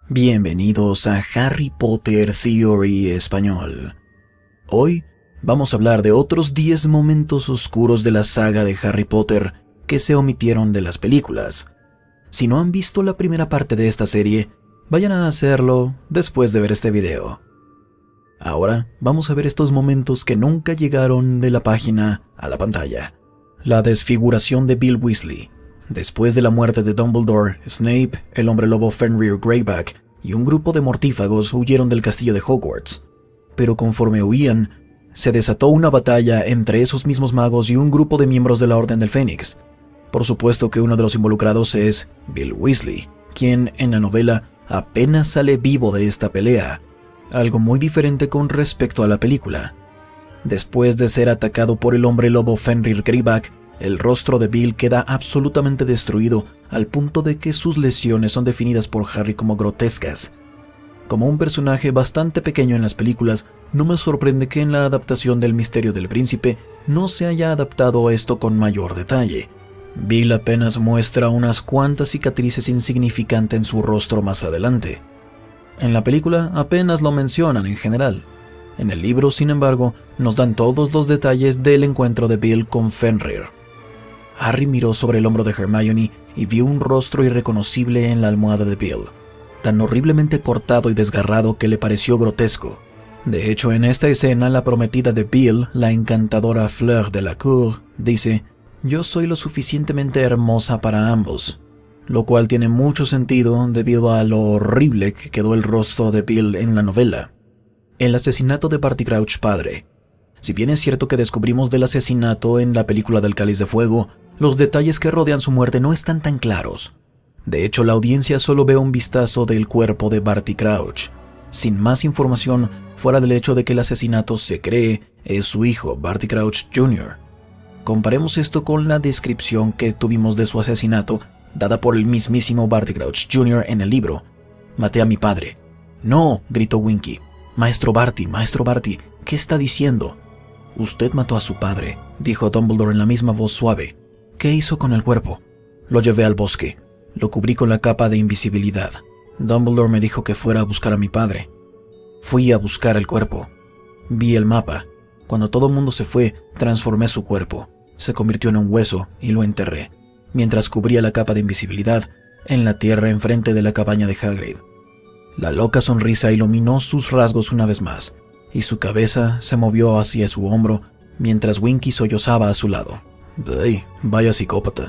Bienvenidos a Harry Potter Theory Español. Hoy vamos a hablar de otros 10 momentos oscuros de la saga de Harry Potter que se omitieron de las películas. Si no han visto la primera parte de esta serie, vayan a hacerlo después de ver este video. Ahora vamos a ver estos momentos que nunca llegaron de la página a la pantalla. La desfiguración de Bill Weasley. Después de la muerte de Dumbledore, Snape, el hombre lobo Fenrir Greyback y un grupo de mortífagos huyeron del castillo de Hogwarts. Pero conforme huían, se desató una batalla entre esos mismos magos y un grupo de miembros de la Orden del Fénix. Por supuesto que uno de los involucrados es Bill Weasley, quien en la novela apenas sale vivo de esta pelea, algo muy diferente con respecto a la película. Después de ser atacado por el hombre lobo Fenrir Greyback, el rostro de Bill queda absolutamente destruido al punto de que sus lesiones son definidas por Harry como grotescas. Como un personaje bastante pequeño en las películas, no me sorprende que en la adaptación del Misterio del Príncipe no se haya adaptado esto con mayor detalle. Bill apenas muestra unas cuantas cicatrices insignificantes en su rostro más adelante. En la película apenas lo mencionan en general. En el libro, sin embargo, nos dan todos los detalles del encuentro de Bill con Fenrir. Harry miró sobre el hombro de Hermione y vio un rostro irreconocible en la almohada de Bill, tan horriblemente cortado y desgarrado que le pareció grotesco. De hecho, en esta escena, la prometida de Bill, la encantadora Fleur Delacour, dice: «Yo soy lo suficientemente hermosa para ambos», lo cual tiene mucho sentido debido a lo horrible que quedó el rostro de Bill en la novela. El asesinato de Barty Crouch padre. Si bien es cierto que descubrimos del asesinato en la película del Cáliz de Fuego, los detalles que rodean su muerte no están tan claros. De hecho, la audiencia solo ve un vistazo del cuerpo de Barty Crouch, sin más información fuera del hecho de que el asesinato se cree es su hijo, Barty Crouch Jr. Comparemos esto con la descripción que tuvimos de su asesinato, dada por el mismísimo Barty Crouch Jr. en el libro. «Maté a mi padre». «No», gritó Winky. Maestro Barty, ¿qué está diciendo?» «Usted mató a su padre», dijo Dumbledore en la misma voz suave. «¿Qué hizo con el cuerpo?» «Lo llevé al bosque. Lo cubrí con la capa de invisibilidad. Dumbledore me dijo que fuera a buscar a mi padre. Fui a buscar el cuerpo. Vi el mapa. Cuando todo el mundo se fue, transformé su cuerpo. Se convirtió en un hueso y lo enterré, mientras cubría la capa de invisibilidad en la tierra enfrente de la cabaña de Hagrid». La loca sonrisa iluminó sus rasgos una vez más, y su cabeza se movió hacia su hombro mientras Winky sollozaba a su lado. «Ay, vaya psicópata».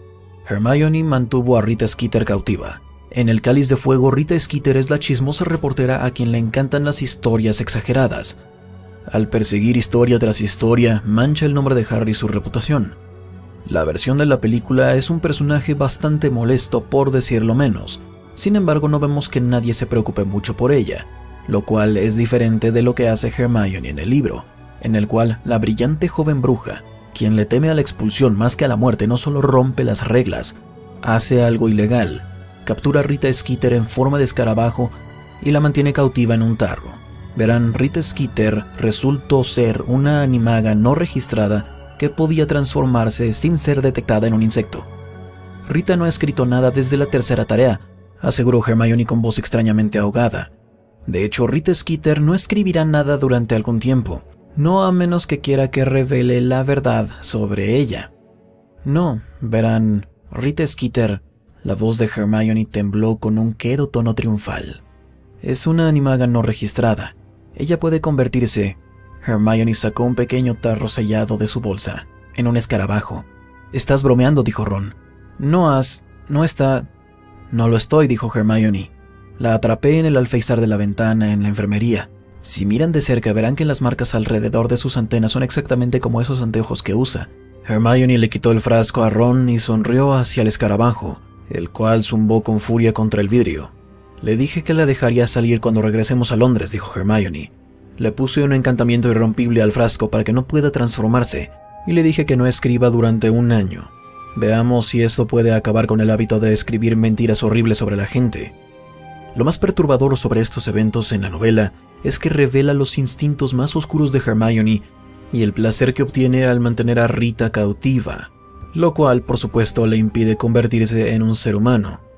Hermione mantuvo a Rita Skeeter cautiva. En el Cáliz de Fuego, Rita Skeeter es la chismosa reportera a quien le encantan las historias exageradas. Al perseguir historia tras historia, mancha el nombre de Harry y su reputación. La versión de la película es un personaje bastante molesto, por decirlo menos. Sin embargo, no vemos que nadie se preocupe mucho por ella, lo cual es diferente de lo que hace Hermione en el libro, en el cual la brillante joven bruja, quien le teme a la expulsión más que a la muerte, no solo rompe las reglas, hace algo ilegal, captura a Rita Skeeter en forma de escarabajo y la mantiene cautiva en un tarro. Verán, Rita Skeeter resultó ser una animaga no registrada que podía transformarse sin ser detectada en un insecto. «Rita no ha escrito nada desde la tercera tarea», aseguró Hermione con voz extrañamente ahogada. De hecho, Rita Skeeter no escribirá nada durante algún tiempo, no a menos que quiera que revele la verdad sobre ella. «No, verán, Rita Skeeter», la voz de Hermione tembló con un quedo tono triunfal. «Es una animaga no registrada. Ella puede convertirse». Hermione sacó un pequeño tarro sellado de su bolsa, en un escarabajo. «Estás bromeando», dijo Ron. «No está...» «No lo estoy», dijo Hermione. «La atrapé en el alféizar de la ventana en la enfermería. Si miran de cerca verán que las marcas alrededor de sus antenas son exactamente como esos anteojos que usa». Hermione le quitó el frasco a Ron y sonrió hacia el escarabajo, el cual zumbó con furia contra el vidrio. «Le dije que la dejaría salir cuando regresemos a Londres», dijo Hermione. «Le puse un encantamiento irrompible al frasco para que no pueda transformarse, y le dije que no escriba durante un año. Veamos si esto puede acabar con el hábito de escribir mentiras horribles sobre la gente». Lo más perturbador sobre estos eventos en la novela es que revela los instintos más oscuros de Hermione y el placer que obtiene al mantener a Rita cautiva, lo cual por supuesto le impide convertirse en un ser humano.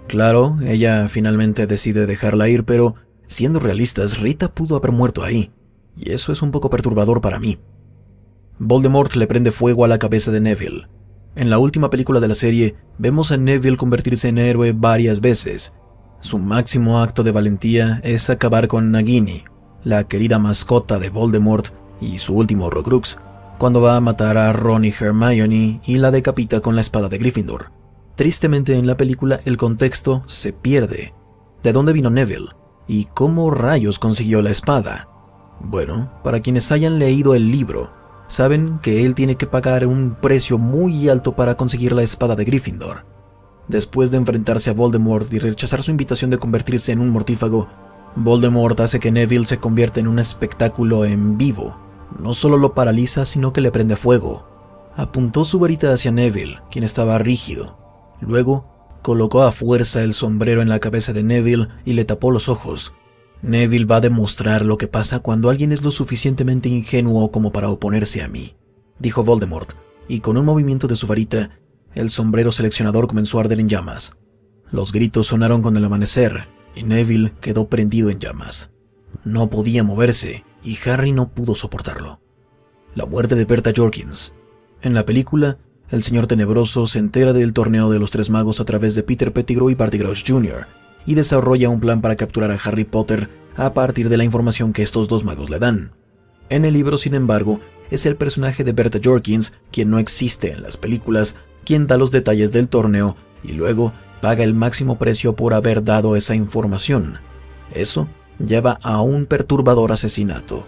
Claro, ella finalmente decide dejarla ir, pero siendo realistas, Rita pudo haber muerto ahí, y eso es un poco perturbador para mí. Voldemort le prende fuego a la cabeza de Neville. En la última película de la serie, vemos a Neville convertirse en héroe varias veces. Su máximo acto de valentía es acabar con Nagini, la querida mascota de Voldemort, y su último Horcrux, cuando va a matar a Ron y Hermione y la decapita con la espada de Gryffindor. Tristemente en la película el contexto se pierde. ¿De dónde vino Neville? ¿Y cómo rayos consiguió la espada? Bueno, para quienes hayan leído el libro, saben que él tiene que pagar un precio muy alto para conseguir la espada de Gryffindor. Después de enfrentarse a Voldemort y rechazar su invitación de convertirse en un mortífago, Voldemort hace que Neville se convierta en un espectáculo en vivo. No solo lo paraliza, sino que le prende fuego. Apuntó su varita hacia Neville, quien estaba rígido. Luego, colocó a fuerza el sombrero en la cabeza de Neville y le tapó los ojos. Neville va a demostrar lo que pasa cuando alguien es lo suficientemente ingenuo como para oponerse a mí, dijo Voldemort, y con un movimiento de su varita, el sombrero seleccionador comenzó a arder en llamas. Los gritos sonaron con el amanecer, y Neville quedó prendido en llamas. No podía moverse, y Harry no pudo soportarlo. La muerte de Bertha Jorkins. En la película, el Señor Tenebroso se entera del torneo de los Tres Magos a través de Peter Pettigrew y Barty Crouch Jr., y desarrolla un plan para capturar a Harry Potter a partir de la información que estos dos magos le dan. En el libro, sin embargo, es el personaje de Bertha Jorkins, quien no existe en las películas, quien da los detalles del torneo y luego paga el máximo precio por haber dado esa información. Eso lleva a un perturbador asesinato.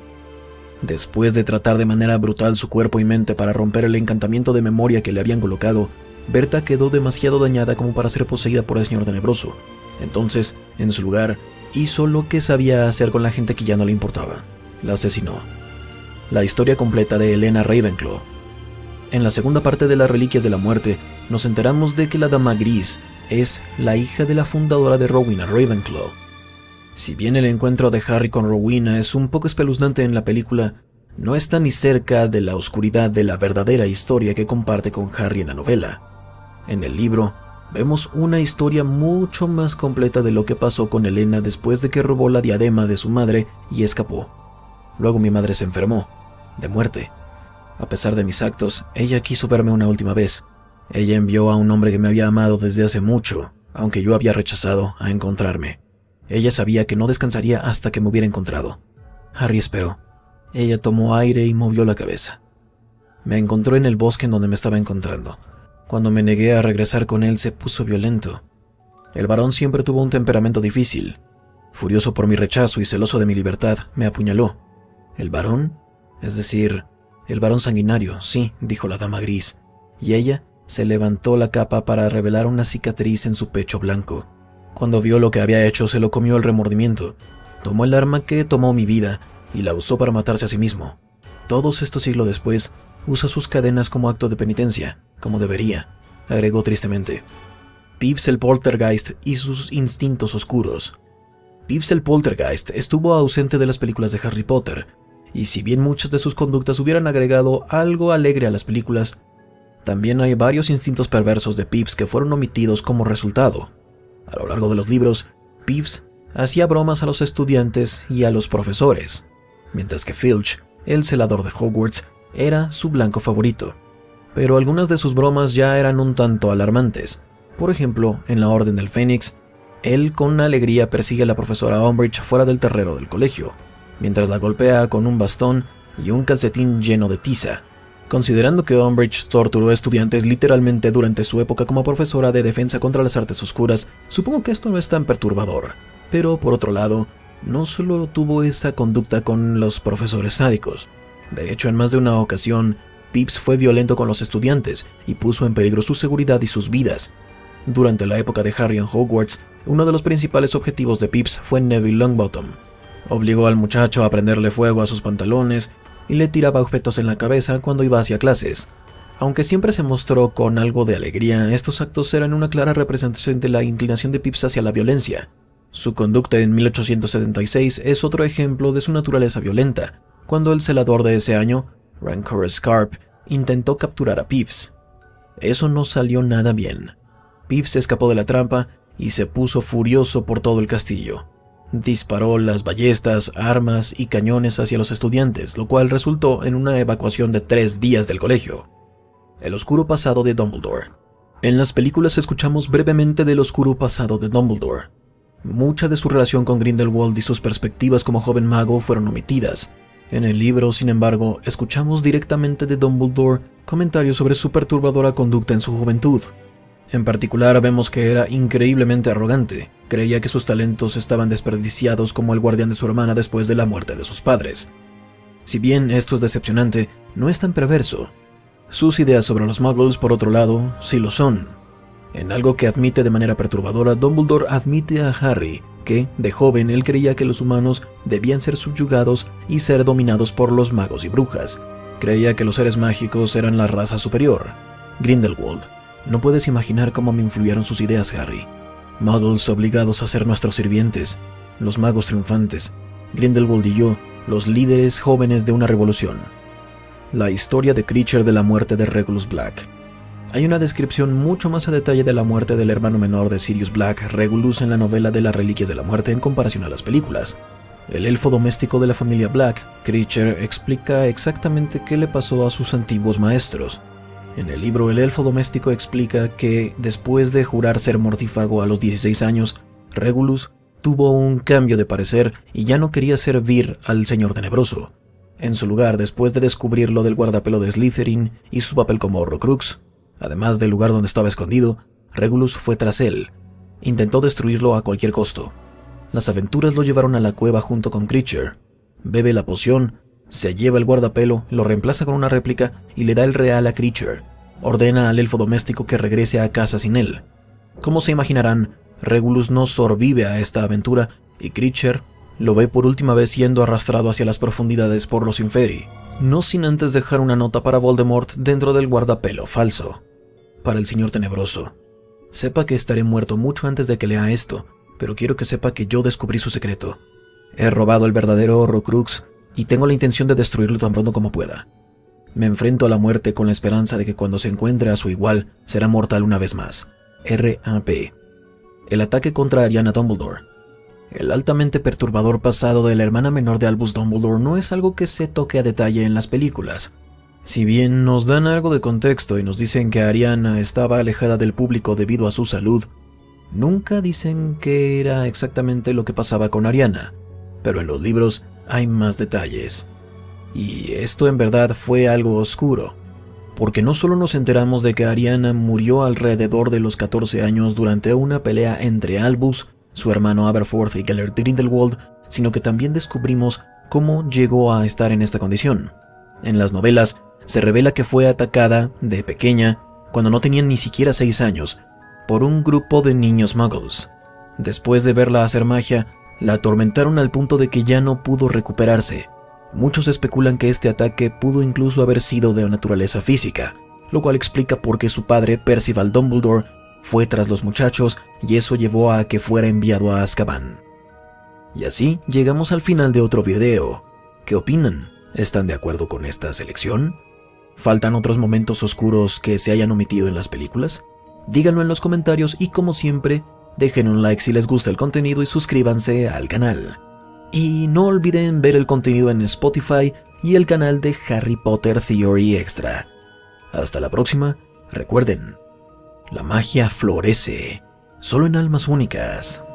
Después de tratar de manera brutal su cuerpo y mente para romper el encantamiento de memoria que le habían colocado, Bertha quedó demasiado dañada como para ser poseída por el Señor Tenebroso. Entonces, en su lugar, hizo lo que sabía hacer con la gente que ya no le importaba. La asesinó. La historia completa de Helena Ravenclaw. En la segunda parte de las Reliquias de la Muerte, nos enteramos de que la Dama Gris es la hija de la fundadora de Rowena Ravenclaw. Si bien el encuentro de Harry con Rowena es un poco espeluznante en la película, no está ni cerca de la oscuridad de la verdadera historia que comparte con Harry en la novela. En el libro, vemos una historia mucho más completa de lo que pasó con Helena después de que robó la diadema de su madre y escapó. Luego mi madre se enfermó, de muerte. A pesar de mis actos, ella quiso verme una última vez. Ella envió a un hombre que me había amado desde hace mucho, aunque yo había rechazado, a encontrarme. Ella sabía que no descansaría hasta que me hubiera encontrado. Harry esperó. Ella tomó aire y movió la cabeza. Me encontró en el bosque en donde me estaba encontrando. Cuando me negué a regresar con él, se puso violento. El varón siempre tuvo un temperamento difícil. Furioso por mi rechazo y celoso de mi libertad, me apuñaló. ¿El varón? Es decir, el varón sanguinario, sí, dijo la Dama Gris, y ella se levantó la capa para revelar una cicatriz en su pecho blanco. Cuando vio lo que había hecho, se lo comió el remordimiento. Tomó el arma que tomó mi vida y la usó para matarse a sí mismo. Todos estos siglos después, usa sus cadenas como acto de penitencia, como debería, agregó tristemente. Peeves el Poltergeist y sus instintos oscuros. Peeves el Poltergeist estuvo ausente de las películas de Harry Potter, y si bien muchas de sus conductas hubieran agregado algo alegre a las películas, también hay varios instintos perversos de Peeves que fueron omitidos como resultado. A lo largo de los libros, Peeves hacía bromas a los estudiantes y a los profesores, mientras que Filch, el celador de Hogwarts, era su blanco favorito. Pero algunas de sus bromas ya eran un tanto alarmantes. Por ejemplo, en la Orden del Fénix, él con alegría persigue a la profesora Umbridge fuera del terreno del colegio, mientras la golpea con un bastón y un calcetín lleno de tiza. Considerando que Umbridge torturó a estudiantes literalmente durante su época como profesora de defensa contra las artes oscuras, supongo que esto no es tan perturbador. Pero por otro lado, no solo tuvo esa conducta con los profesores sádicos. De hecho, en más de una ocasión, Peeves fue violento con los estudiantes y puso en peligro su seguridad y sus vidas. Durante la época de Harry en Hogwarts, uno de los principales objetivos de Peeves fue Neville Longbottom. Obligó al muchacho a prenderle fuego a sus pantalones y le tiraba objetos en la cabeza cuando iba hacia clases. Aunque siempre se mostró con algo de alegría, estos actos eran una clara representación de la inclinación de Peeves hacia la violencia. Su conducta en 1876 es otro ejemplo de su naturaleza violenta, cuando el celador de ese año, Rancor Scarp, intentó capturar a Peeves. Eso no salió nada bien. Peeves escapó de la trampa y se puso furioso por todo el castillo. Disparó las ballestas, armas y cañones hacia los estudiantes, lo cual resultó en una evacuación de 3 días del colegio. El oscuro pasado de Dumbledore. En las películas escuchamos brevemente del oscuro pasado de Dumbledore. Mucha de su relación con Grindelwald y sus perspectivas como joven mago fueron omitidas. En el libro, sin embargo, escuchamos directamente de Dumbledore comentarios sobre su perturbadora conducta en su juventud. En particular, vemos que era increíblemente arrogante. Creía que sus talentos estaban desperdiciados como el guardián de su hermana después de la muerte de sus padres. Si bien esto es decepcionante, no es tan perverso. Sus ideas sobre los muggles, por otro lado, sí lo son. En algo que admite de manera perturbadora, Dumbledore admite a Harry que, de joven, él creía que los humanos debían ser subyugados y ser dominados por los magos y brujas. Creía que los seres mágicos eran la raza superior. Grindelwald. No puedes imaginar cómo me influyeron sus ideas, Harry. Muggles obligados a ser nuestros sirvientes, los magos triunfantes, Grindelwald y yo, los líderes jóvenes de una revolución. La historia de Kreacher de la muerte de Regulus Black. Hay una descripción mucho más a detalle de la muerte del hermano menor de Sirius Black, Regulus, en la novela de las Reliquias de la Muerte en comparación a las películas. El elfo doméstico de la familia Black, Kreacher, explica exactamente qué le pasó a sus antiguos maestros. En el libro, el elfo doméstico explica que, después de jurar ser mortífago a los 16 años, Regulus tuvo un cambio de parecer y ya no quería servir al Señor Tenebroso. En su lugar, después de descubrir lo del guardapelo de Slytherin y su papel como Horrocrux, además del lugar donde estaba escondido, Regulus fue tras él. Intentó destruirlo a cualquier costo. Las aventuras lo llevaron a la cueva junto con Kreacher. Bebe la poción, se lleva el guardapelo, lo reemplaza con una réplica y le da el real a Kreacher. Ordena al elfo doméstico que regrese a casa sin él. Como se imaginarán, Regulus no sobrevive a esta aventura y Kreacher lo ve por última vez siendo arrastrado hacia las profundidades por los Inferi, no sin antes dejar una nota para Voldemort dentro del guardapelo falso. Para el Señor Tenebroso. Sepa que estaré muerto mucho antes de que lea esto, pero quiero que sepa que yo descubrí su secreto. He robado el verdadero Horrocrux y tengo la intención de destruirlo tan pronto como pueda. Me enfrento a la muerte con la esperanza de que cuando se encuentre a su igual, será mortal una vez más. R.A.P. El ataque contra Ariana Dumbledore. El altamente perturbador pasado de la hermana menor de Albus Dumbledore no es algo que se toque a detalle en las películas. Si bien nos dan algo de contexto y nos dicen que Ariana estaba alejada del público debido a su salud, nunca dicen qué era exactamente lo que pasaba con Ariana, pero en los libros hay más detalles. Y esto en verdad fue algo oscuro, porque no solo nos enteramos de que Ariana murió alrededor de los 14 años durante una pelea entre Albus, su hermano Aberforth y Gellert Grindelwald, sino que también descubrimos cómo llegó a estar en esta condición. En las novelas, se revela que fue atacada, de pequeña, cuando no tenían ni siquiera 6 años, por un grupo de niños muggles. Después de verla hacer magia, la atormentaron al punto de que ya no pudo recuperarse. Muchos especulan que este ataque pudo incluso haber sido de naturaleza física, lo cual explica por qué su padre, Percival Dumbledore, fue tras los muchachos y eso llevó a que fuera enviado a Azkaban. Y así llegamos al final de otro video. ¿Qué opinan? ¿Están de acuerdo con esta selección? ¿Faltan otros momentos oscuros que se hayan omitido en las películas? Díganlo en los comentarios y, como siempre, dejen un like si les gusta el contenido y suscríbanse al canal. Y no olviden ver el contenido en Spotify y el canal de Harry Potter Theory Extra. Hasta la próxima. Recuerden, la magia florece solo en almas únicas.